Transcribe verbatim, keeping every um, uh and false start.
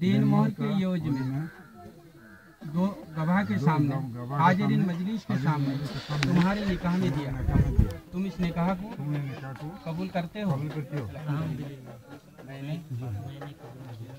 दीन मोहर के योज में दो गवाह के सामने हाजिरीन मजलिस के सामने तुम्हारे निकाह में दिया। तुम इस निकाह को कबूल करते हो? कबूल करते हो? मैंने